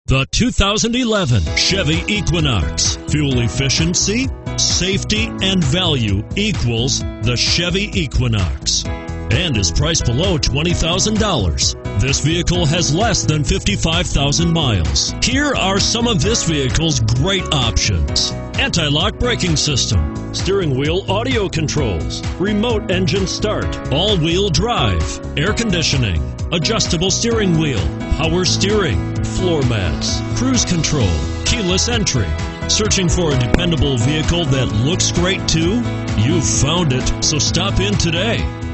The 2011 Chevy Equinox. Fuel efficiency, safety, and value equals the Chevy Equinox and is priced below $20,000. This vehicle has less than 55,000 miles. Here are some of this vehicle's great options: anti-lock braking system, steering wheel audio controls, remote engine start, all-wheel drive, air conditioning, adjustable steering wheel, power steering, floor mats, cruise control, keyless entry. Searching for a dependable vehicle that looks great too? You've found it, so stop in today.